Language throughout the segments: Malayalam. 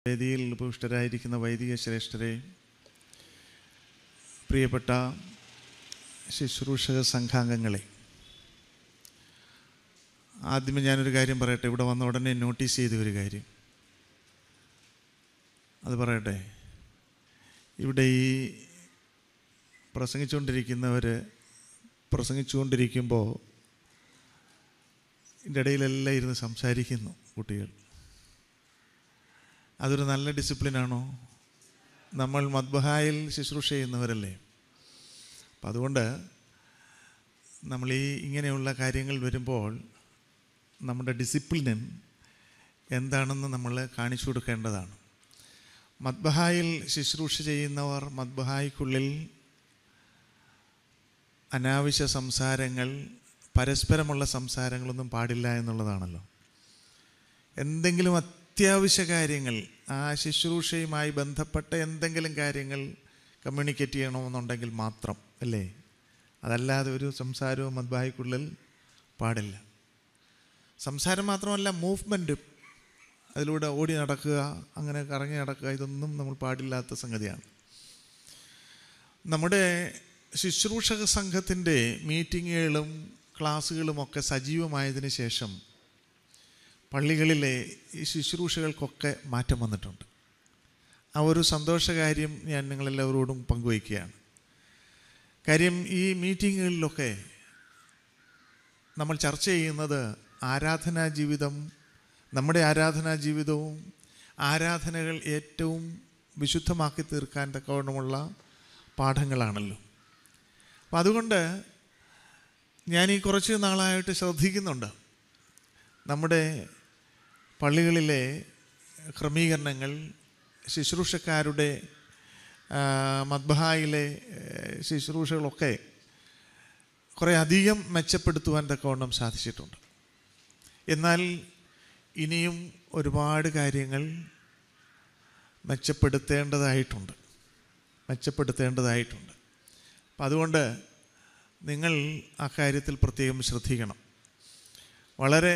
വേദിയിൽ ഉപവിഷ്ടരായിരിക്കുന്ന വൈദിക ശ്രേഷ്ഠരെ, പ്രിയപ്പെട്ട ശുശ്രൂഷക സംഘാംഗങ്ങളെ, ആദ്യമേ ഞാനൊരു കാര്യം പറയട്ടെ. ഇവിടെ വന്ന ഉടനെ നോട്ടീസ് ചെയ്ത ഒരു കാര്യം അത് പറയട്ടെ. ഇവിടെ ഈ പ്രസംഗിച്ചുകൊണ്ടിരിക്കുമ്പോൾ ഇതിൻ്റെ ഇടയിലെല്ലാം ഇരുന്ന് സംസാരിക്കുന്നു കുട്ടികൾ. അതൊരു നല്ല ഡിസിപ്ലിനാണോ? നമ്മൾ മദ്ബഹായിൽ ശുശ്രൂഷ ചെയ്യുന്നവരല്ലേ. അപ്പം അതുകൊണ്ട് നമ്മൾ ഇങ്ങനെയുള്ള കാര്യങ്ങൾ വരുമ്പോൾ നമ്മുടെ ഡിസിപ്ലിൻ എന്താണെന്ന് നമ്മൾ കാണിച്ചു കൊടുക്കേണ്ടതാണ്. മദ്ബഹായിൽ ശുശ്രൂഷ ചെയ്യുന്നവർ മദ്ബഹായ്ക്കുള്ളിൽ അനാവശ്യ സംസാരങ്ങൾ, പരസ്പരമുള്ള സംസാരങ്ങളൊന്നും പാടില്ല എന്നുള്ളതാണല്ലോ. എന്തെങ്കിലും അത്യാവശ്യ കാര്യങ്ങൾ, ആ ശുശ്രൂഷയുമായി ബന്ധപ്പെട്ട എന്തെങ്കിലും കാര്യങ്ങൾ കമ്മ്യൂണിക്കേറ്റ് ചെയ്യണമെന്നുണ്ടെങ്കിൽ മാത്രം അല്ലേ. അതല്ലാതെ ഒരു സംസാരവും മദ്ബഹായ്ക്കുള്ളിൽ പാടില്ല. സംസാരം മാത്രമല്ല, മൂവ്മെൻറ്റ്, അതിലൂടെ ഓടി നടക്കുക, അങ്ങനെ കറങ്ങി നടക്കുക, ഇതൊന്നും നമ്മൾ പാടില്ലാത്ത സംഗതിയാണ്. നമ്മുടെ ശുശ്രൂഷക സംഘത്തിൻ്റെ മീറ്റിങ്ങുകളും ക്ലാസ്സുകളുമൊക്കെ സജീവമായതിനു ശേഷം പള്ളികളിലെ ഈ ശുശ്രൂഷകൾക്കൊക്കെ മാറ്റം വന്നിട്ടുണ്ട്. ആ ഒരു സന്തോഷകാര്യം ഞാൻ നിങ്ങളെല്ലാവരോടും പങ്കുവയ്ക്കുകയാണ്. കാര്യം, ഈ മീറ്റിങ്ങുകളിലൊക്കെ നമ്മൾ ചർച്ച ചെയ്യുന്നത് ആരാധനാ ജീവിതം, നമ്മുടെ ആരാധനാ ജീവിതവും ആരാധനകൾ ഏറ്റവും വിശുദ്ധമാക്കി തീർക്കാൻ തക്കവണ്ണമുള്ള പാഠങ്ങളാണല്ലോ. അപ്പം അതുകൊണ്ട് ഞാൻ ഈ കുറച്ച് നാളായിട്ട് ശ്രദ്ധിക്കുന്നുണ്ട് നമ്മുടെ പള്ളികളിലെ ക്രമീകരണങ്ങൾ, ശുശ്രൂഷക്കാരുടെ മദ്ബഹായിലെ ശുശ്രൂഷകളൊക്കെ കുറേ അധികം മെച്ചപ്പെടുത്തുവാൻ തക്കവണ്ണം സാധിച്ചിട്ടുണ്ട്. എന്നാൽ ഇനിയും ഒരുപാട് കാര്യങ്ങൾ മെച്ചപ്പെടുത്തേണ്ടതായിട്ടുണ്ട്. അപ്പം അതുകൊണ്ട് നിങ്ങൾ ആ കാര്യത്തിൽ പ്രത്യേകം ശ്രദ്ധിക്കണം. വളരെ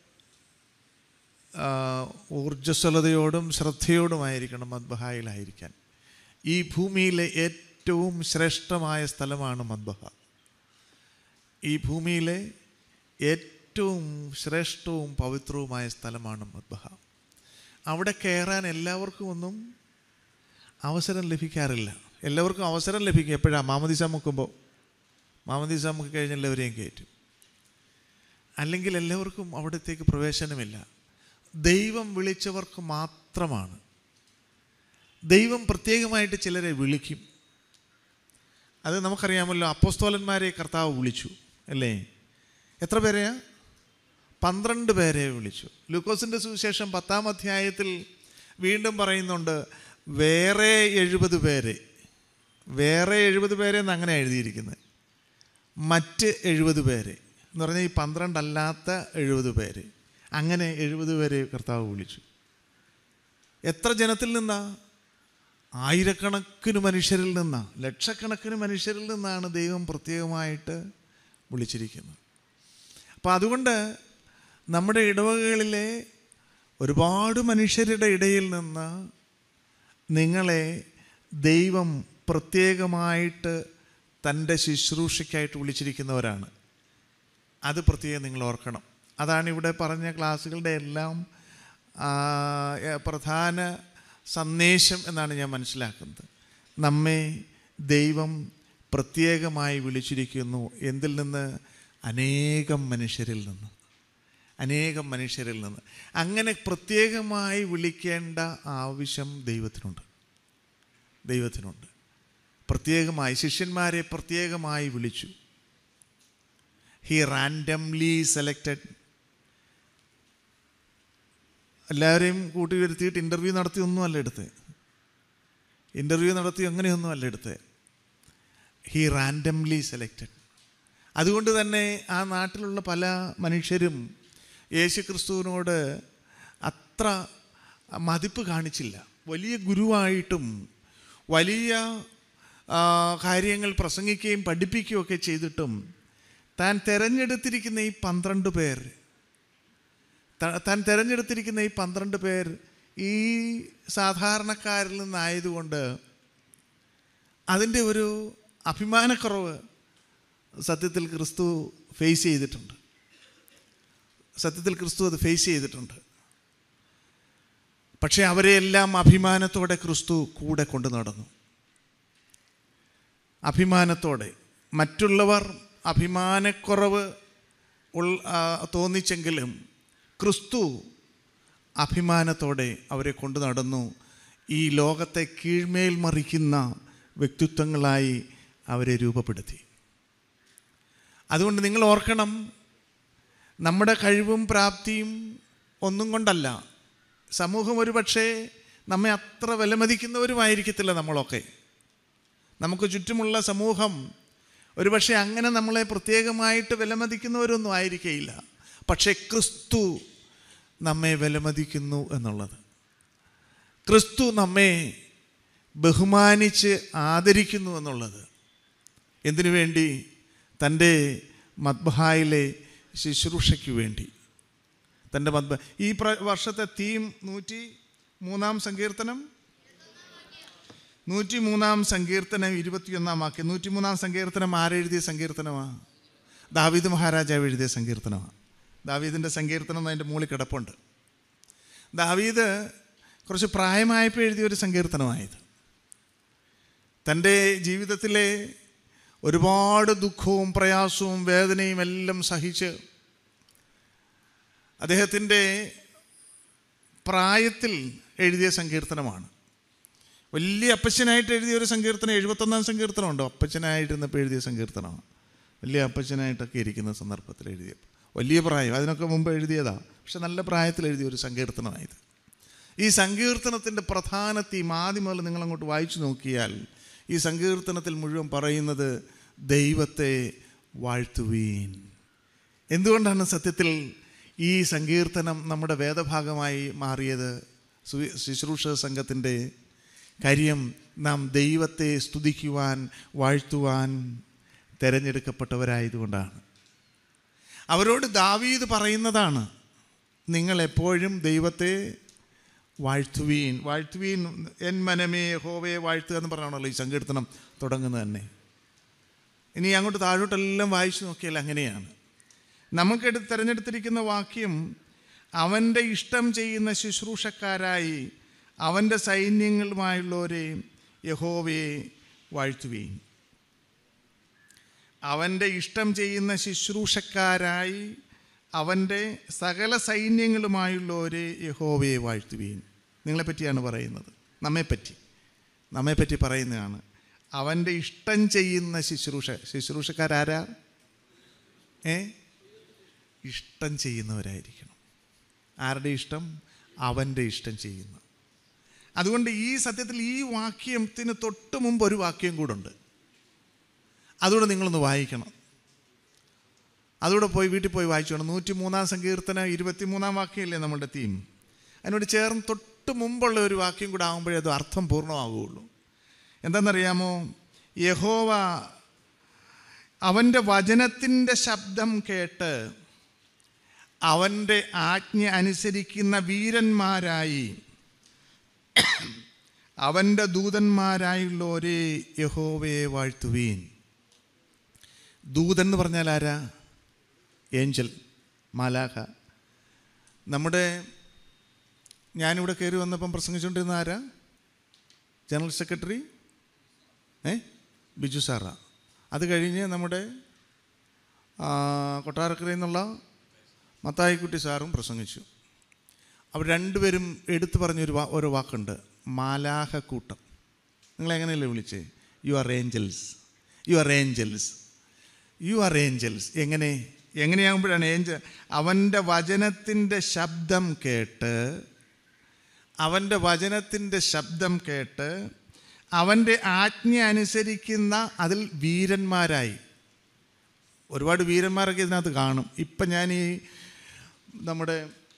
ഊർജ്ജസ്വലതയോടും ശ്രദ്ധയോടുമായിരിക്കണം മദ്ബഹായിലായിരിക്കാൻ. ഈ ഭൂമിയിലെ ഏറ്റവും ശ്രേഷ്ഠമായ സ്ഥലമാണ് മദ്ബഹ. ഈ ഭൂമിയിലെ ഏറ്റവും ശ്രേഷ്ഠവും പവിത്രവുമായ സ്ഥലമാണ് മദ്ബഹ. അവിടെ കയറാൻ എല്ലാവർക്കും ഒന്നും അവസരം ലഭിക്കാറില്ല. എല്ലാവർക്കും അവസരം ലഭിക്കും എപ്പോഴാണ്? മാമോദീസ മുക്കുമ്പോൾ. മാമോദീസ മുക്കി കഴിഞ്ഞ് എല്ലാവരെയും കയറ്റും. അല്ലെങ്കിൽ എല്ലാവർക്കും അവിടത്തേക്ക് പ്രവേശനമില്ല. ദൈവം വിളിച്ചവർക്ക് മാത്രമാണ്. ദൈവം പ്രത്യേകമായിട്ട് ചിലരെ വിളിക്കും. അത് നമുക്കറിയാമല്ലോ. അപ്പോസ്തലന്മാരെ കർത്താവ് വിളിച്ചു അല്ലേ? എത്ര പേരെയാ? 12 പേരെ വിളിച്ചു. ലൂക്കോസിൻ്റെ സുവിശേഷം 10-ാം അധ്യായത്തിൽ വീണ്ടും പറയുന്നുണ്ട്, വേറെ 70 പേരെ. വേറെ 70 പേരെ എന്ന് അങ്ങനെ എഴുതിയിരിക്കുന്നത്. മറ്റ് 70 പേരെ എന്ന് പറഞ്ഞാൽ ഈ 12 അല്ലാത്ത 70 പേരെ. അങ്ങനെ 70 പേരെ കർത്താവ് വിളിച്ചു. എത്ര ജനത്തിൽ നിന്നാ? ആയിരക്കണക്കിന് മനുഷ്യരിൽ നിന്നാ, ലക്ഷക്കണക്കിന് മനുഷ്യരിൽ നിന്നാണ് ദൈവം പ്രത്യേകമായിട്ട് വിളിച്ചിരിക്കുന്നത്. അപ്പം അതുകൊണ്ട് നമ്മുടെ ഇടവകകളിലെ ഒരുപാട് മനുഷ്യരുടെ ഇടയിൽ നിന്ന് നിങ്ങളെ ദൈവം പ്രത്യേകമായിട്ട് തൻ്റെ ശുശ്രൂഷയ്ക്കായിട്ട് വിളിച്ചിരിക്കുന്നവരാണ്. അത് പ്രത്യേകം നിങ്ങൾ ഓർക്കണം. അതാണ് ഇവിടെ പറഞ്ഞ ക്ലാസ്സുകളുടെ എല്ലാം പ്രധാന സന്ദേശം എന്നാണ് ഞാൻ മനസ്സിലാക്കുന്നത്. നമ്മെ ദൈവം പ്രത്യേകമായി വിളിച്ചിരിക്കുന്നു. എന്തിൽ നിന്ന്? അനേകം മനുഷ്യരിൽ നിന്ന്. അങ്ങനെ പ്രത്യേകമായി വിളിക്കേണ്ട ആവശ്യം ദൈവത്തിനുണ്ട്. പ്രത്യേകമായി ശിഷ്യന്മാരെ പ്രത്യേകമായി വിളിച്ചു. He randomly selected. എല്ലാവരെയും കൂട്ടി വരുത്തിയിട്ട് ഇൻ്റർവ്യൂ നടത്തി ഒന്നുമല്ല എടുത്തത്. അങ്ങനെയൊന്നുമല്ല എടുത്തത്. He randomly selected. അതുകൊണ്ട് തന്നെ ആ നാട്ടിലുള്ള പല മനുഷ്യരും യേശുക്രിസ്തുവിനോട് അത്ര മതിപ്പ് കാണിച്ചില്ല. വലിയ ഗുരുവായിട്ടും വലിയ കാര്യങ്ങൾ പ്രസംഗിക്കുകയും പഠിപ്പിക്കുകയും ഒക്കെ ചെയ്തിട്ടും താൻ തിരഞ്ഞെടുത്തിരിക്കുന്ന ഈ 12 പേർ ഈ സാധാരണക്കാരിൽ നിന്നായതുകൊണ്ട് അതിൻ്റെ ഒരു അഭിമാനക്കുറവ് സത്യത്തിൽ ക്രിസ്തു ഫേസ് ചെയ്തിട്ടുണ്ട്. സത്യത്തിൽ ക്രിസ്തു അത് ഫേസ് ചെയ്തിട്ടുണ്ട്. പക്ഷേ അവരെയെല്ലാം അഭിമാനത്തോടെ ക്രിസ്തു കൂടെ കൊണ്ടു നടന്നു. അഭിമാനത്തോടെ. മറ്റുള്ളവർ അഭിമാനക്കുറവ് തോന്നിച്ചെങ്കിലും ക്രിസ്തു അഭിമാനത്തോടെ അവരെ കൊണ്ടു നടന്നു. ഈ ലോകത്തെ കീഴ്മേൽ മറിക്കുന്ന വ്യക്തിത്വങ്ങളായി അവരെ രൂപപ്പെടുത്തി. അതുകൊണ്ട് നിങ്ങൾ ഓർക്കണം, നമ്മുടെ കഴിവും പ്രാപ്തിയും ഒന്നും കൊണ്ടല്ല. സമൂഹം ഒരു പക്ഷേ നമ്മെ അത്ര വിലമതിക്കുന്നവരുമായിരിക്കത്തില്ല നമ്മളൊക്കെ. നമുക്ക് ചുറ്റുമുള്ള സമൂഹം ഒരു പക്ഷേ അങ്ങനെ നമ്മളെ പ്രത്യേകമായിട്ട് വിലമതിക്കുന്നവരൊന്നും ആയിരിക്കുകയില്ല. പക്ഷേ ക്രിസ്തു നമ്മെ വിലമതിക്കുന്നു എന്നുള്ളത്, ക്രിസ്തു നമ്മെ ബഹുമാനിച്ച് ആദരിക്കുന്നു എന്നുള്ളത്, എന്തിനു വേണ്ടി? തൻ്റെ മദ്ബഹായിലെ ശുശ്രൂഷയ്ക്ക് വേണ്ടി. തൻ്റെ ഈ വർഷത്തെ തീം 103 സങ്കീർത്തനം 21 വാക്യം. 103 സങ്കീർത്തനം ആരെഴുതിയ സങ്കീർത്തനമാണ്? ദാവീദ് മഹാരാജാവ് എഴുതിയ സങ്കീർത്തനമാണ്. ദാവീദിൻ്റെ സങ്കീർത്തനം അതിൻ്റെ മുകളിൽ കിടപ്പുണ്ട്. ദാവീദ് കുറച്ച് പ്രായമായപ്പോൾ എഴുതിയൊരു സങ്കീർത്തനമായത്. തൻ്റെ ജീവിതത്തിലെ ഒരുപാട് ദുഃഖവും പ്രയാസവും വേദനയും എല്ലാം സഹിച്ച് അദ്ദേഹത്തിൻ്റെ പ്രായത്തിൽ എഴുതിയ സങ്കീർത്തനമാണ്. വലിയ അപ്പച്ചനായിട്ട് എഴുതിയൊരു സങ്കീർത്തനം. 71 സങ്കീർത്തനമുണ്ട്. അപ്പച്ചനായിട്ടിരുന്നപ്പോൾ എഴുതിയ സങ്കീർത്തനമാണ്. വലിയ അപ്പച്ചനായിട്ടൊക്കെ ഇരിക്കുന്ന സന്ദർഭത്തിൽ എഴുതിയ, വലിയ പ്രായം, അതിനൊക്കെ മുമ്പ് എഴുതിയതാണ്. പക്ഷെ നല്ല പ്രായത്തിൽ എഴുതിയൊരു സങ്കീർത്തനമായത്. ഈ സങ്കീർത്തനത്തിൻ്റെ പ്രധാന തീം ആദ്യം മുതൽ നിങ്ങളങ്ങോട്ട് വായിച്ചു നോക്കിയാൽ ഈ സങ്കീർത്തനത്തിൽ മുഴുവൻ പറയുന്നത് ദൈവത്തെ വാഴ്ത്തുവീൻ. എന്തുകൊണ്ടാണ് സത്യത്തിൽ ഈ സങ്കീർത്തനം നമ്മുടെ വേദഭാഗമായി മാറിയത്? ശുശ്രൂഷ സംഘത്തിൻ്റെ കാര്യം, നാം ദൈവത്തെ സ്തുതിക്കുവാൻ വാഴ്ത്തുവാൻ തിരഞ്ഞെടുക്കപ്പെട്ടവരായതുകൊണ്ടാണ്. അവരോട് ദാവീദ് പറയുന്നതാണ്, നിങ്ങളെപ്പോഴും ദൈവത്തെ വാഴ്ത്തുവീൻ. വാഴ്ത്തുവീൻ, എൻ മനമേ യഹോവയെ വാഴ്ത്തുക എന്ന് പറഞ്ഞാണല്ലോ ഈ സങ്കീർത്തനം തുടങ്ങുന്നത് തന്നെ. ഇനി അങ്ങോട്ട് താഴോട്ടെല്ലാം വായിച്ചു നോക്കിയാൽ അങ്ങനെയാണ്. തിരഞ്ഞെടുത്തിരിക്കുന്ന വാക്യം, അവൻ്റെ ഇഷ്ടം ചെയ്യുന്ന ശുശ്രൂഷക്കാരായി അവൻ്റെ സൈന്യങ്ങളുമായുള്ളവരെ യഹോവയെ വാഴ്ത്തുവീൻ. അവൻ്റെ ഇഷ്ടം ചെയ്യുന്ന ശുശ്രൂഷക്കാരായി അവൻ്റെ സകല സൈന്യങ്ങളുമായുള്ളവരെ യഹോവയെ വാഴ്ത്തുവീൻ. നിങ്ങളെപ്പറ്റിയാണ് പറയുന്നത്, നമ്മെപ്പറ്റി പറയുന്നതാണ്. അവൻ്റെ ഇഷ്ടം ചെയ്യുന്ന ശുശ്രൂഷക്കാരാരാ? ഇഷ്ടം ചെയ്യുന്നവരായിരിക്കണം. ആരുടെ ഇഷ്ടം? അവൻ്റെ ഇഷ്ടം ചെയ്യുന്ന. അതുകൊണ്ട് ഈ സത്യത്തിൽ ഈ വാക്യത്തിന് തൊട്ട് മുമ്പ് ഒരു വാക്യം കൂടെ ഉണ്ട്. അതുകൂടെ നിങ്ങളൊന്ന് വായിക്കണം. അതുകൂടെ വീട്ടിൽ പോയി വായിച്ചോണം. 103 സങ്കീർത്തനം 23 വാക്യമല്ലേ നമ്മളുടെ തീം. അതിനോട് ചേർന്ന് തൊട്ട് മുമ്പുള്ള ഒരു വാക്യം കൂടെ ആകുമ്പോഴേ അത് അർത്ഥം പൂർണ്ണമാവുകയുള്ളൂ. എന്താണെന്നറിയാമോ? യഹോവ അവൻ്റെ വചനത്തിൻ്റെ ശബ്ദം കേട്ട് അവൻ്റെ ആജ്ഞ അനുസരിക്കുന്ന വീരന്മാരായി അവൻ്റെ ദൂതന്മാരായുള്ളവരെ യഹോവയെ വാഴ്ത്തുവീൻ. ദൂതൻ എന്ന് പറഞ്ഞാൽ ആരാ? ഏഞ്ചൽ, മാലാഖ. ഞാനിവിടെ കയറി വന്നപ്പം പ്രസംഗിച്ചുകൊണ്ടിരുന്ന ആരാ? ജനറൽ സെക്രട്ടറി ബിജു സാറാ. അത് കഴിഞ്ഞ് നമ്മുടെ കൊട്ടാരക്കരയിൽ നിന്നുള്ള മത്തായിക്കുട്ടി സാറും പ്രസംഗിച്ചു. അവർ രണ്ടുപേരും എടുത്തു പറഞ്ഞൊരു ഓരോ വാക്കുണ്ട്, മാലാഖക്കൂട്ടം. നിങ്ങളെങ്ങനെയല്ലേ വിളിച്ചേ? You are angels, you are angels, you are angels. എങ്ങനെയാകുമ്പോഴാണ് അവൻ്റെ വചനത്തിൻ്റെ ശബ്ദം കേട്ട് അവൻ്റെ ആജ്ഞ അനുസരിക്കുന്ന അതിൽ വീരന്മാരായി. ഒരുപാട് വീരന്മാരൊക്കെ ഇതിനകത്ത് കാണും. ഇപ്പം ഞാൻ ഈ നിങ്ങളുടെ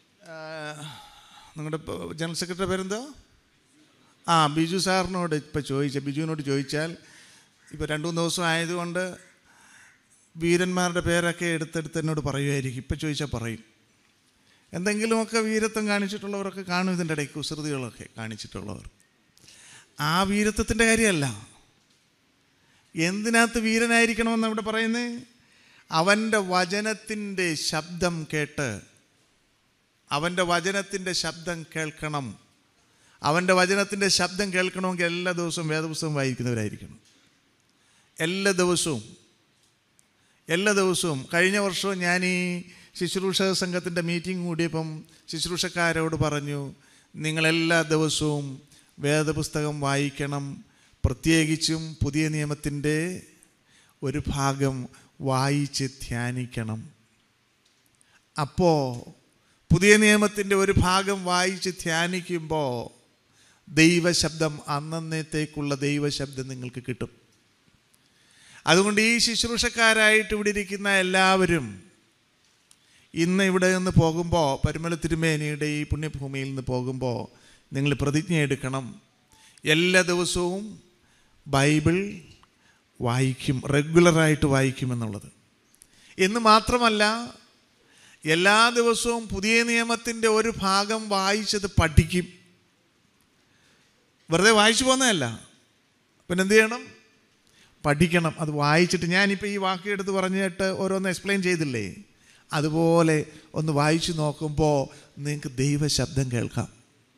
ജനറൽ സെക്രട്ടറി പേരെന്തോ? ബിജു സാറിനോട് ബിജുവിനോട് ചോദിച്ചാൽ, ഇപ്പോൾ 2-3 ദിവസം ആയതുകൊണ്ട് വീരന്മാരുടെ പേരൊക്കെ എടുത്തെടുത്ത് എന്നോട് പറയുമായിരിക്കും. ഇപ്പം ചോദിച്ചാൽ പറയും. എന്തെങ്കിലുമൊക്കെ വീരത്വം കാണിച്ചിട്ടുള്ളവരൊക്കെ കാണും, ഇതിൻ്റെ ഇടയ്ക്ക് കുസൃതികളൊക്കെ കാണിച്ചിട്ടുള്ളവർ. ആ വീരത്വത്തിൻ്റെ കാര്യമല്ല. എന്തിനകത്ത് വീരനായിരിക്കണമെന്ന് അവിടെ പറയുന്നത്? അവൻ്റെ വചനത്തിൻ്റെ ശബ്ദം കേട്ട്, അവൻ്റെ വചനത്തിൻ്റെ ശബ്ദം കേൾക്കണം. അവൻ്റെ വചനത്തിൻ്റെ ശബ്ദം കേൾക്കണമെങ്കിൽ എല്ലാ ദിവസവും വേദപുസ്തകം വായിക്കുന്നവരായിരിക്കണം. എല്ലാ ദിവസവും. കഴിഞ്ഞ വർഷവും ഞാൻ ഈ ശുശ്രൂഷ സംഘത്തിൻ്റെ മീറ്റിംഗ് കൂടിയപ്പം ശുശ്രൂഷക്കാരോട് പറഞ്ഞു, നിങ്ങളെല്ലാ ദിവസവും വേദപുസ്തകം വായിക്കണം. പ്രത്യേകിച്ചും പുതിയ നിയമത്തിൻ്റെ ഒരു ഭാഗം വായിച്ച് ധ്യാനിക്കണം. അപ്പോൾ പുതിയ നിയമത്തിൻ്റെ ഒരു ഭാഗം വായിച്ച് ധ്യാനിക്കുമ്പോൾ ദൈവശബ്ദം, അന്നത്തേക്കുള്ള ദൈവശബ്ദം നിങ്ങൾക്ക് കിട്ടും. അതുകൊണ്ട് ഈ ശുശ്രൂഷക്കാരായിട്ട് ഇവിടെ ഇരിക്കുന്ന എല്ലാവരും ഇന്ന് ഇവിടെ നിന്ന് പോകുമ്പോൾ, പരിമല തിരുമേനിയുടെ ഈ പുണ്യഭൂമിയിൽ നിന്ന് പോകുമ്പോൾ നിങ്ങൾ പ്രതിജ്ഞ എടുക്കണം, എല്ലാ ദിവസവും ബൈബിൾ വായിക്കും, റെഗുലറായിട്ട് വായിക്കുമെന്നുള്ളത്. എന്ന് മാത്രമല്ല, എല്ലാ ദിവസവും പുതിയ നിയമത്തിൻ്റെ ഒരു ഭാഗം വായിച്ചത് പഠിക്കും. വെറുതെ വായിച്ചു പോകുന്നതല്ല, പിന്നെ എന്ത് ചെയ്യണം? പഠിക്കണം. അത് വായിച്ചിട്ട്, ഞാനിപ്പോൾ ഈ വാക്കെടുത്ത് പറഞ്ഞിട്ട് ഓരോന്ന് എക്സ്പ്ലെയിൻ ചെയ്തില്ലേ, അതുപോലെ ഒന്ന് വായിച്ചു നോക്കുമ്പോൾ നിങ്ങൾക്ക് ദൈവശബ്ദം കേൾക്കാം.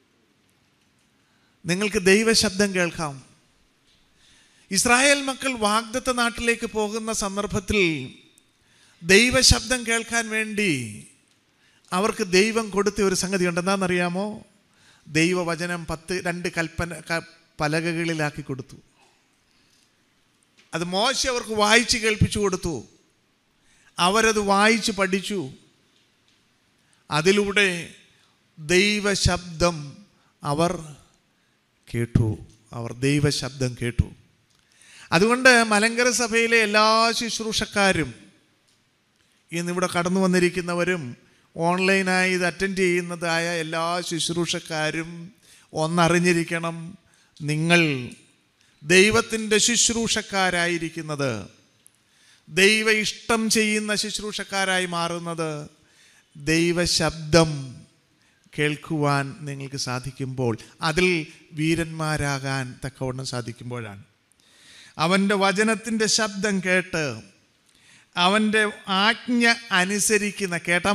ഇസ്രായേൽ മക്കൾ വാഗ്ദത്ത നാട്ടിലേക്ക് പോകുന്ന സന്ദർഭത്തിൽ ദൈവശബ്ദം കേൾക്കാൻ വേണ്ടി അവർക്ക് ദൈവം കൊടുത്ത ഒരു സംഗതി ഉണ്ട്. എന്താണെന്നറിയാമോ? ദൈവവചനം 2 കൽപ്പന പലകകളിലാക്കി കൊടുത്തു. അത് മോശ അവർക്ക് വായിച്ച് കേൾപ്പിച്ചു കൊടുത്തു. അവരത് വായിച്ച് പഠിച്ചു. അതിലൂടെ ദൈവശബ്ദം അവർ ദൈവശബ്ദം കേട്ടു. അതുകൊണ്ട് മലങ്കര സഭയിലെ എല്ലാ ശുശ്രൂഷക്കാരും, ഇന്നിവിടെ കടന്നു വന്നിരിക്കുന്നവരും ഓൺലൈനായി ഇത് അറ്റൻഡ് ചെയ്യുന്നതായ എല്ലാ ശുശ്രൂഷക്കാരും ഒന്നറിഞ്ഞിരിക്കണം, നിങ്ങൾ ദൈവത്തിൻ്റെ ശുശ്രൂഷക്കാരായിരിക്കുന്നത്, ദൈവ ഇഷ്ടം ചെയ്യുന്ന ശുശ്രൂഷക്കാരായി മാറുന്നത് ദൈവശബ്ദം കേൾക്കുവാൻ നിങ്ങൾക്ക് സാധിക്കുമ്പോൾ, അതിൽ വീരന്മാരാകാൻ തക്കവണ്ണം സാധിക്കുമ്പോഴാണ്. അവൻ്റെ വചനത്തിൻ്റെ ശബ്ദം കേട്ട് അവൻ്റെ ആജ്ഞ അനുസരിക്കുന്ന, കേട്ടാൽ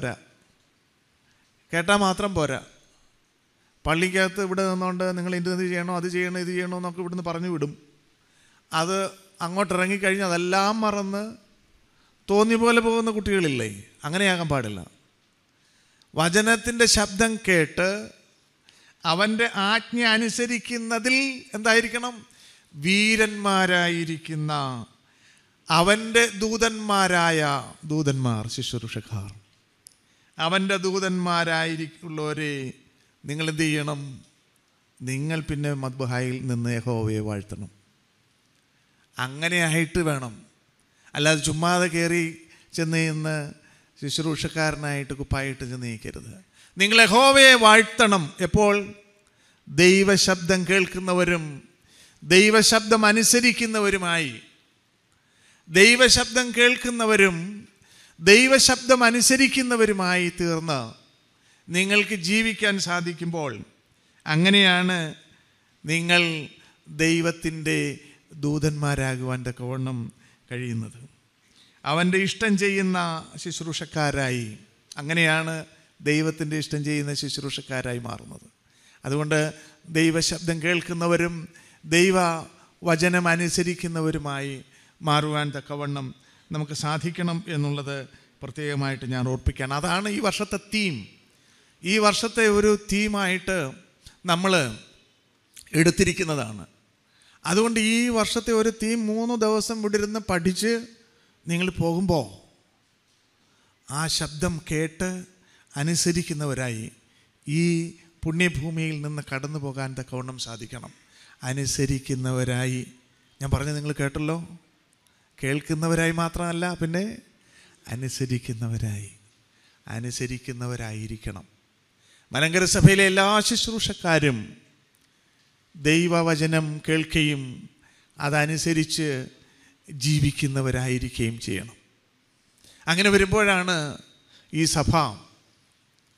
മാത്രം പോരാ. പള്ളിക്കകത്ത് ഇവിടെ നിന്നുകൊണ്ട് നിങ്ങൾ ഇത് ചെയ്യണോ, അത് ചെയ്യണോ, ഇത് ചെയ്യണോ എന്നൊക്കെ ഇവിടുന്ന് പറഞ്ഞു വിടും. അത് അങ്ങോട്ട് ഇറങ്ങിക്കഴിഞ്ഞാൽ അതെല്ലാം മറന്ന് തോന്നിയ പോലെ പോകുന്ന കുട്ടികളില്ലേ? അങ്ങനെയാകാൻ പാടില്ല. വചനത്തിൻ്റെ ശബ്ദം കേട്ട് അവൻ്റെ ആജ്ഞ അനുസരിക്കുന്നതിൽ എന്തായിരിക്കണം? വീരന്മാരായിരിക്കുന്ന അവൻ്റെ ദൂതന്മാർ, ശുശ്രൂഷക്കാർ, അവൻ്റെ ദൂതന്മാരായിരിക്കുള്ളവരെ നിങ്ങൾ എന്ത് ചെയ്യണം? നിങ്ങൾ പിന്നെ മദ്ബഹായിൽ നിന്ന് യഹോവയെ വാഴ്ത്തണം. അങ്ങനെ ആയിട്ട് വേണം. അല്ലാതെ ചുമ്മാതെ കയറി ചെന്ന് ശുശ്രൂഷക്കാരനായിട്ട് കുപ്പായിട്ട് ചെന്നേക്കരുത്. നിങ്ങൾ യഹോവയെ വാഴ്ത്തണം. എപ്പോൾ? ദൈവശബ്ദം കേൾക്കുന്നവരും ദൈവശബ്ദം അനുസരിക്കുന്നവരുമായി. ദൈവശബ്ദം കേൾക്കുന്നവരും ദൈവശബ്ദം അനുസരിക്കുന്നവരുമായി തീർന്ന് നിങ്ങൾക്ക് ജീവിക്കാൻ സാധിക്കുമ്പോൾ, അങ്ങനെയാണ് നിങ്ങൾ ദൈവത്തിൻ്റെ ദൂതന്മാരാകുവാൻ തക്കവണ്ണം കഴിയുന്നത്. അവൻ്റെ ഇഷ്ടം ചെയ്യുന്ന ശുശ്രൂഷക്കാരായി, അങ്ങനെയാണ് ദൈവത്തിൻ്റെ ഇഷ്ടം ചെയ്യുന്ന ശുശ്രൂഷക്കാരായി മാറുന്നത്. അതുകൊണ്ട് ദൈവശബ്ദം കേൾക്കുന്നവരും ദൈവവചനം അനുസരിക്കുന്നവരുമായി മാറുവാൻ തക്കവണ്ണം നമുക്ക് സാധിക്കണം എന്നുള്ളത് പ്രത്യേകമായിട്ട് ഞാൻ ഓർപ്പിക്കുകയാണ്. അതാണ് ഈ വർഷത്തെ തീം. ഈ വർഷത്തെ ഒരു തീമായിട്ട് നമ്മൾ എടുത്തിരിക്കുന്നതാണ്. അതുകൊണ്ട് ഈ വർഷത്തെ ഒരു തീം 3 ദിവസം ഇവിടെ ഇരുന്ന് പഠിച്ച് നിങ്ങൾ പോകുമ്പോൾ ആ ശബ്ദം കേട്ട് അനുസരിക്കുന്നവരായി ഈ പുണ്യഭൂമിയിൽ നിന്ന് കടന്നു പോകാൻ തക്കവണ്ണം സാധിക്കണം. അനുസരിക്കുന്നവരായി, ഞാൻ പറഞ്ഞത് നിങ്ങൾ കേട്ടല്ലോ, കേൾക്കുന്നവരായി മാത്രമല്ല, പിന്നെ അനുസരിക്കുന്നവരായിരിക്കണം. മലങ്കര സഭയിലെ എല്ലാ ശുശ്രൂഷക്കാരും ദൈവവചനം കേൾക്കുകയും അതനുസരിച്ച് ജീവിക്കുന്നവരായിരിക്കുകയും ചെയ്യണം. അങ്ങനെ വരുമ്പോഴാണ് ഈ സഭ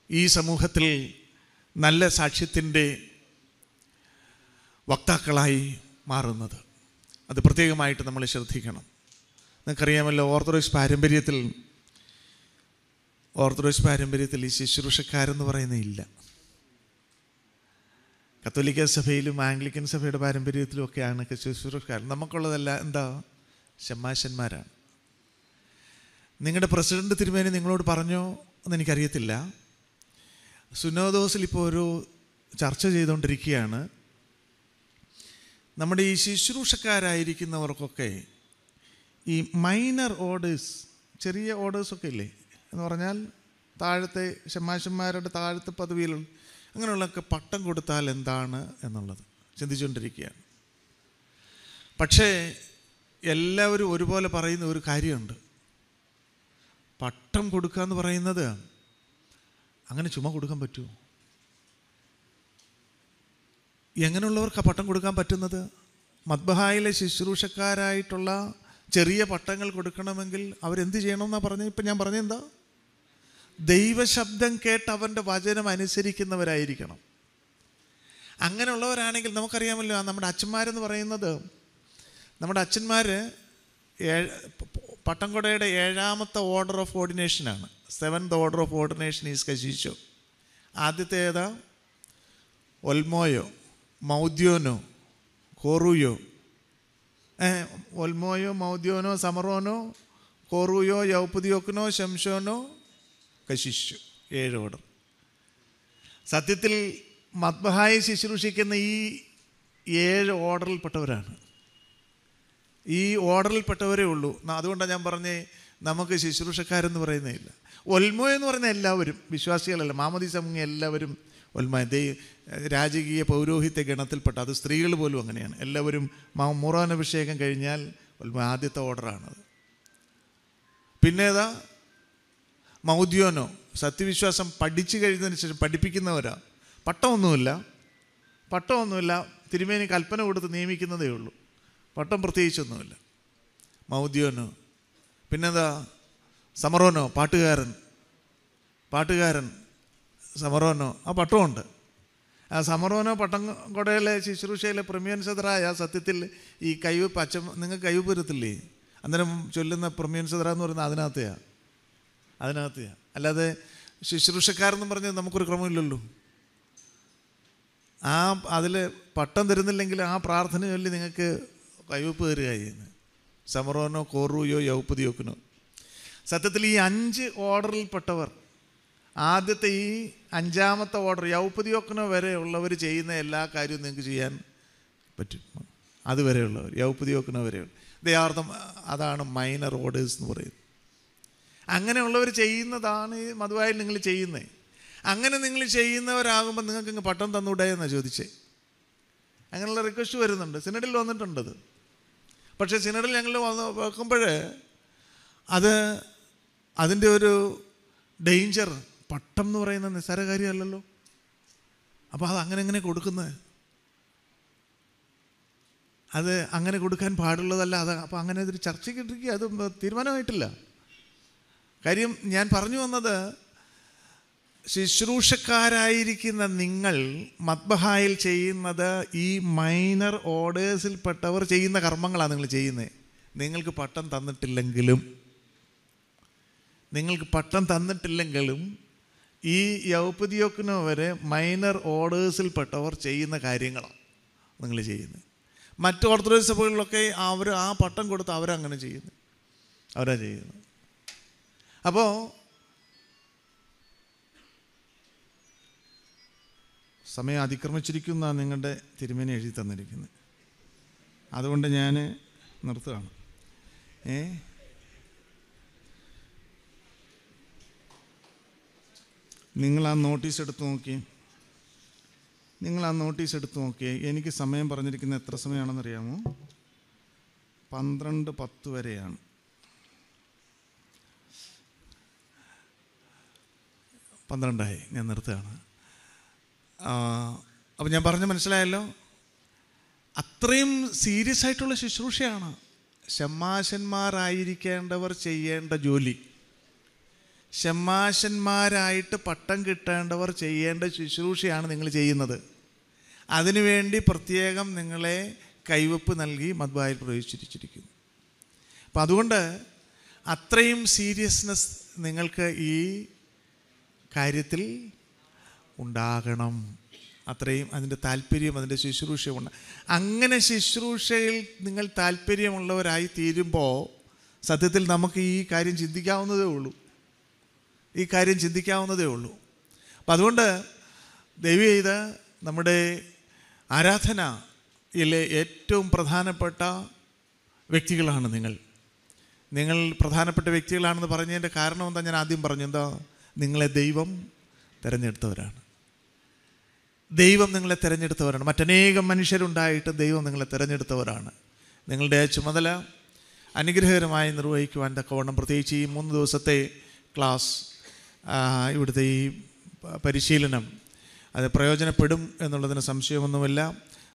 ഈ സമൂഹത്തിൽ നല്ല സാക്ഷ്യത്തിൻ്റെ വക്താക്കളായി മാറുന്നത്. അത് പ്രത്യേകമായിട്ട് നമ്മൾ ശ്രദ്ധിക്കണം. നിങ്ങൾക്കറിയാമല്ലോ, ഓർത്തഡോക്സ് പാരമ്പര്യത്തിൽ ഈ ശുശ്രൂഷക്കാരെന്ന് പറയുന്നത് ഇല്ല. കത്തോലിക്ക സഭയിലും ആംഗ്ലിക്കൻ സഭയുടെ പാരമ്പര്യത്തിലും ഒക്കെയാണ് ശുശ്രൂഷക്കാർ. നമുക്കുള്ളതല്ല എന്താ? ശമ്മാശന്മാരാണ്. നിങ്ങളുടെ പ്രസിഡന്റ് തിരുമേനി നിങ്ങളോട് പറഞ്ഞോ എന്ന് എനിക്കറിയത്തില്ല. സുനോദോസിൽ ഇപ്പോൾ ഒരു ചർച്ച ചെയ്തുകൊണ്ടിരിക്കുകയാണ്. നമ്മുടെ ഈ ശുശ്രൂഷക്കാരായിരിക്കുന്നവർക്കൊക്കെ ഈ മൈനർ ഓർഡേഴ്സ്, ചെറിയ ഓർഡേഴ്സൊക്കെ ഇല്ലേ എന്ന് പറഞ്ഞാൽ താഴത്തെ ശമ്മാശന്മാരുടെ താഴത്തെ പദവിയിലുള്ള അങ്ങനെയുള്ളതൊക്കെ പട്ടം കൊടുത്താൽ എന്താണ് എന്നുള്ളത് ചിന്തിച്ചുകൊണ്ടിരിക്കുകയാണ്. പക്ഷേ എല്ലാവരും ഒരുപോലെ പറയുന്ന ഒരു കാര്യമുണ്ട്. പട്ടം കൊടുക്കുക എന്ന് പറയുന്നത് അങ്ങനെ ചുമ്മാ കൊടുക്കാൻ പറ്റുമോ? എങ്ങനെയുള്ളവർക്കാണ് പട്ടം കൊടുക്കാൻ പറ്റുന്നത്? മദ്ബഹായിലെ ശുശ്രൂഷക്കാരായിട്ടുള്ള ചെറിയ പട്ടങ്ങൾ കൊടുക്കണമെങ്കിൽ അവരെന്ത് ചെയ്യണമെന്നാണ് പറഞ്ഞത്? ഇപ്പം ഞാൻ പറഞ്ഞെന്താ? ദൈവശബ്ദം കേട്ട് അവൻ്റെ വചനം അനുസരിക്കുന്നവരായിരിക്കണം. അങ്ങനെയുള്ളവരാണെങ്കിൽ നമുക്കറിയാമല്ലോ, നമ്മുടെ അച്ഛന്മാരെന്ന് പറയുന്നത്, നമ്മുടെ അച്ഛന്മാർ പട്ടംകൊടയുടെ 7ാമത്തെ ഓർഡർ ഓഫ് ഓർഡിനേഷനാണ്. 7th order of ordination is കശീശോ. ആദ്യത്തെ ഏതാ? ഒൽമോയോ, മൗദ്യോനോ, കോറുയോ. ഒൽമോയോ, മൗദ്യോനോ, സമറോനോ, കോറുയോ, യൗപ്പുദിയോക്കനോ, ശംശോനോ, കശിശു. 7 ഓർഡർ. സത്യത്തിൽ മദ്ബഹായി ശുശ്രൂഷിക്കുന്ന ഈ 7 ഓർഡറിൽപ്പെട്ടവരാണ്. ഈ ഓർഡറിൽപ്പെട്ടവരേ ഉള്ളൂ. അതുകൊണ്ടാണ് ഞാൻ പറഞ്ഞേ, നമുക്ക് ശുശ്രൂഷക്കാരെന്ന് പറയുന്നതില്ല. ഒൽമോ എന്ന് പറയുന്ന എല്ലാവരും വിശ്വാസികളല്ല, മാമോദീസ മുങ്ങിയ എല്ലാവരും ഒൽമ, രാജകീയ പൗരോഹിത്യ ഗണത്തിൽപ്പെട്ട, അത് സ്ത്രീകൾ പോലും അങ്ങനെയാണ്. എല്ലാവരും മൂറാനഭിഷേകം കഴിഞ്ഞാൽ ഒൽമ ആദ്യത്തെ ഓർഡറാണത്. പിന്നേതാ? മൗദ്യോനോ, സത്യവിശ്വാസം പഠിച്ചു കഴിഞ്ഞതിന് ശേഷം പഠിപ്പിക്കുന്നവരാ. പട്ടമൊന്നുമില്ല, തിരുമേനി കൽപ്പന കൊടുത്ത് നിയമിക്കുന്നതേ ഉള്ളൂ. പട്ടം പ്രത്യേകിച്ചൊന്നുമില്ല. മൗദ്യോനോ. പിന്നെന്താ? സമറോനോ, പാട്ടുകാരൻ സമറോനോ. ആ പട്ടമുണ്ട്. ആ സമറോനോ പട്ടം കൊടയിലെ ശുശ്രൂഷയിലെ പ്രമ്യോൻസദറായ സത്യത്തിൽ ഈ കയ്യൂപ്പ് നിങ്ങൾക്ക് കയ്യൂപ്പ് വരത്തില്ലേ? അന്നേരം ചൊല്ലുന്ന പ്രമ്യോൻസദറ എന്ന് പറയുന്നത് അതിനകത്തെയാ. അല്ലാതെ ശുശ്രൂഷക്കാരെന്ന് പറഞ്ഞാൽ നമുക്കൊരു ക്രമമില്ലല്ലോ. അതിൽ പട്ടം തരുന്നില്ലെങ്കിൽ ആ പ്രാർത്ഥന ചൊല്ലി നിങ്ങൾക്ക് കയ്യൂപ്പ് തരിക ചെയ്യുന്നത്. സമറോനോ, കോറുയോ, യൗപ്പുദിയോക്കനോ. സത്യത്തിൽ ഈ 5 ഓർഡറിൽപ്പെട്ടവർ, ആദ്യത്തെ ഈ 5ാമത്തെ ഓർഡർ യൗപ്പുദിയോക്കനോ വരെ ഉള്ളവർ ചെയ്യുന്ന എല്ലാ കാര്യവും നിങ്ങൾക്ക് ചെയ്യാൻ പറ്റും. അതുവരെയുള്ളവർ, യൗപ്പുദിയോക്കനോ വരെയുള്ള അതാണ് മൈനർ ഓർഡേഴ്സ് എന്ന് പറയുന്നത്. അങ്ങനെയുള്ളവർ ചെയ്യുന്നതാണ് ഈ മധുവായിൽ നിങ്ങൾ ചെയ്യുന്നത്. അങ്ങനെ നിങ്ങൾ ചെയ്യുന്നവരാകുമ്പോൾ നിങ്ങൾക്ക് ഇങ്ങ് പട്ടം തന്നൂടെ എന്നാണ് ചോദിച്ചേ. അങ്ങനെയുള്ള റിക്വസ്റ്റ് വരുന്നുണ്ട്, സിനഡിൽ വന്നിട്ടുണ്ടത്. പക്ഷേ സിനഡിൽ ഞങ്ങൾ വെക്കുമ്പോൾ അതിൻ്റെ ഒരു ഡേഞ്ചർ, പട്ടം എന്ന് പറയുന്ന നിസ്സാര കാര്യമല്ലല്ലോ. അപ്പോൾ അത് അങ്ങനെ കൊടുക്കുന്നത്, അത് അങ്ങനെ കൊടുക്കാൻ പാടുള്ളതല്ല. അപ്പോൾ അങ്ങനെ അതൊരു ചർച്ചയ്ക്ക് ഇട്ടിരിക്കുക, അത് തീരുമാനമായിട്ടില്ല. കാര്യം ഞാൻ പറഞ്ഞു വന്നത്, ശുശ്രൂഷക്കാരായിരിക്കുന്ന നിങ്ങൾ മദ്ബഹായിൽ ചെയ്യുന്നത് ഈ മൈനർ ഓർഡേഴ്സിൽപ്പെട്ടവർ ചെയ്യുന്ന കർമ്മങ്ങളാണ് നിങ്ങൾ ചെയ്യുന്നത്. നിങ്ങൾക്ക് പട്ടം തന്നിട്ടില്ലെങ്കിലും ഈ യൗപ്പുദിയോക്കനോ വരെ മൈനർ ഓർഡേഴ്സിൽപ്പെട്ടവർ ചെയ്യുന്ന കാര്യങ്ങളാണ് നിങ്ങൾ ചെയ്യുന്നത്. മറ്റ് ഓർത്തഡോക്സ് സഭകളിലൊക്കെ അവർ ആ പട്ടം കൊടുത്ത് അവരാ ചെയ്യുന്നത്. അപ്പോൾ സമയം അതിക്രമിച്ചിരിക്കുന്ന നിങ്ങളുടെ തിരുമേനി എഴുതി തന്നിരിക്കുന്നത്. അതുകൊണ്ട് ഞാൻ നിർത്തുകയാണ്. നിങ്ങൾ ആ നോട്ടീസ് എടുത്ത് നോക്കിയേ. എനിക്ക് സമയം പറഞ്ഞിരിക്കുന്നത് എത്ര സമയമാണെന്നറിയാമോ? 12:10 വരെയാണ്. 12 ഞാൻ നിർത്തുകയാണ്. അപ്പം ഞാൻ പറഞ്ഞ മനസ്സിലായല്ലോ, അത്രയും സീരിയസ് ആയിട്ടുള്ള ശുശ്രൂഷയാണ് ശമ്മാശന്മാരായിരിക്കേണ്ടവർ ചെയ്യേണ്ട ജോലി. ഷമ്മാശന്മാരായിട്ട് പട്ടം കിട്ടേണ്ടവർ ചെയ്യേണ്ട ശുശ്രൂഷയാണ് നിങ്ങൾ ചെയ്യുന്നത്. അതിനുവേണ്ടി പ്രത്യേകം നിങ്ങളെ കൈവപ്പ് നൽകി മദ്ബായിൽ പ്രവേശിച്ചിരിക്കുന്നു. അപ്പം അതുകൊണ്ട് അത്രയും സീരിയസ്നെസ് നിങ്ങൾക്ക് ഈ കാര്യത്തിൽ ഉണ്ടാകണം. അത്രയും അതിൻ്റെ താല്പര്യം, അതിൻ്റെ ശുശ്രൂഷ ഉണ്ട്. അങ്ങനെ ശുശ്രൂഷയിൽ നിങ്ങൾ താല്പര്യമുള്ളവരായി തീരുമ്പോൾ സത്യത്തിൽ നമുക്ക് ഈ കാര്യം ചിന്തിക്കാവുന്നതേ ഉള്ളൂ. അപ്പം അതുകൊണ്ട് ദയവ് ചെയ്ത് നമ്മുടെ ആരാധനയിലെ ഏറ്റവും പ്രധാനപ്പെട്ട വ്യക്തികളാണ് നിങ്ങൾ പ്രധാനപ്പെട്ട വ്യക്തികളാണെന്ന് പറഞ്ഞതിൻ്റെ കാരണം എന്താ? ഞാൻ ആദ്യം പറഞ്ഞു, എന്താ? നിങ്ങളെ ദൈവം തിരഞ്ഞെടുത്തവരാണ്. മറ്റനേകം മനുഷ്യരുണ്ടായിട്ട് ദൈവം നിങ്ങളെ തിരഞ്ഞെടുത്തവരാണ്. നിങ്ങളുടെ ചുമതല അനുഗ്രഹകരമായി നിർവഹിക്കുവാൻ തക്കവണ്ണം, പ്രത്യേകിച്ച് ഈ 3 ദിവസത്തെ ക്ലാസ്, ഇവിടുത്തെ ഈ പരിശീലനം അത് പ്രയോജനപ്പെടും എന്നുള്ളതിന് സംശയമൊന്നുമില്ല.